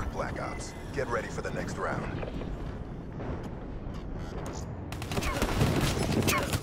Black Ops. Get ready for the next round.